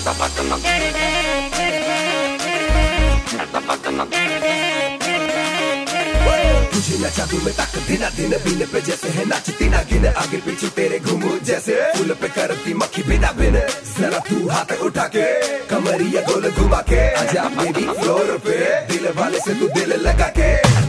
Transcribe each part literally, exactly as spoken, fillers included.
तुझे न जादू में ताक दिन दिन बीने पे जैसे है नाचती ना गिन आगे पीछे तेरे घूमू जैसे फूल पे करती मक्खी बिना बिन जरा तू हाथ उठा के कमरिया गोल घुमा के आजा मेरी फ्लोर पे दिल वाले से तू दिल लगा के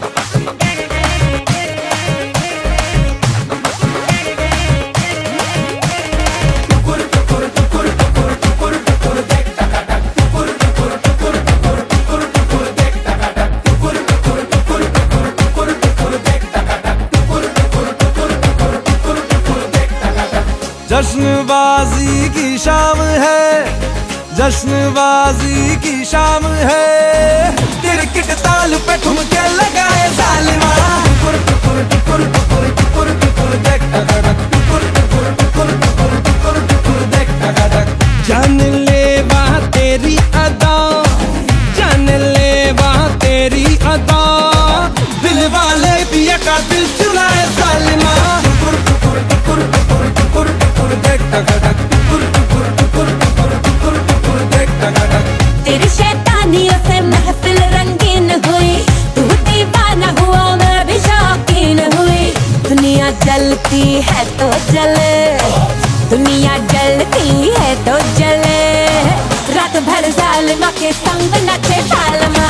जश्नबाजी की शाम है, जश्नबाजी की शाम है, क्रिकेट ताल पे ठुमके लगाए जालिमा। टुकुर टुकुर टुकुर टुकुर टुकुर टुकुर देख टक टुकुर टुकुर टुकुर टुकुर टुकुर टुकुर देख टक। जान ले वहाँ तेरी अदा, जान ले वहाँ तेरी अदा, दिल वाले पिया का दिल चुराए जालिमा। टुकुर टुकुर टुकुर टुकुर टुकुर टुकुर देख टक टुकुर टुकुर टुकुर टुकुर टुकुर टुकुर देख टक। तेरी शैतानियों से महफिल रंगीन हुई, तू दीवाना हुआ मैं भी शौकीन हुई। दुनिया जलती है तो जले, दुनिया जलती है तो जले, रात भर जालिमा के संग नचे जालिमा।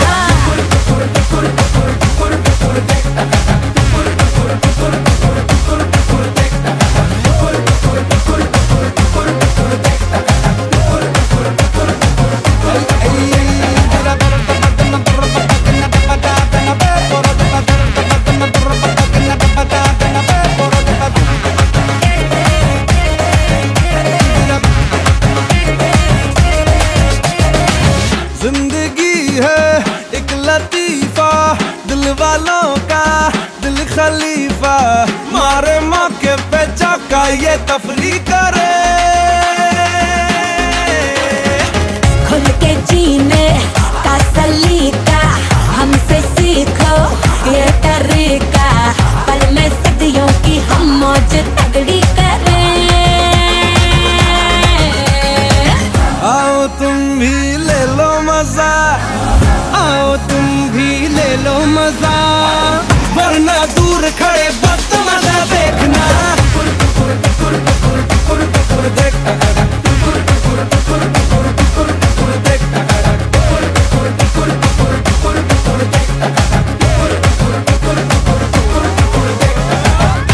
जिंदगी है एक लतीफा, दिल वालों का दिल खलीफा, मारे मौके पे चौका ये तफरी करे। खुल के जीने का सलीका हमसे सीखो ये तरीका, पल में सदियों की हम मौज तगड़ी करें। आओ तुम भी ले लो मजा, आओ तुम भी ले लो मजा, वरना दूर खड़े वक्त मजा देखना। टुकुर टुकुर टुकुर टुकुर टुकुर टुकुर देख टक टुकुर टुकुर टुकुर टुकुर टुकुर टुकुर देख टक टुकुर टुकुर टुकुर टुकुर टुकुर टुकुर देख टक टुकुर टुकुर टुकुर टुकुर टुकुर टुकुर देख टक।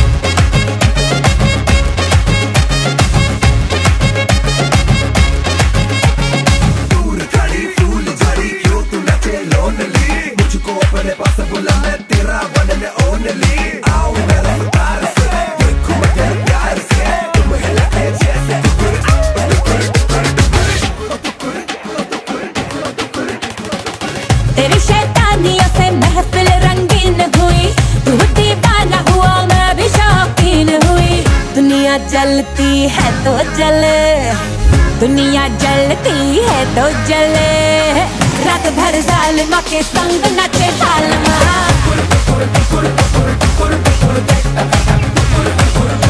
दूर खड़ी फूल झड़ी क्यों तू नचे लोनली, मुझको अपने पास बुला मैं तेरा बनने ओनली। आओ मैं रफ्तार से देखूं मगर प्यार से, तुम हिलाए जैसे टुकुर टुकुर टुकुर टुकुर टुकुर। तेरी शैतानियों से महफिल रंगीन हुई, तू दीवाना हुआ मैं भी शौकीन हुई। दुनिया जलती है तो जले, दुनिया जलती है तो जले, रात भर जालिमा के संग नचे जालिमा।